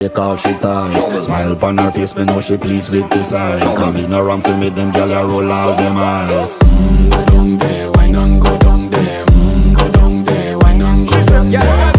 Take all she ties. Smile upon her face, me know she pleased with this eyes. Come in around to make them gyal a roll out them eyes. Go down there, wine and go down there. Go down there, wine and go down there.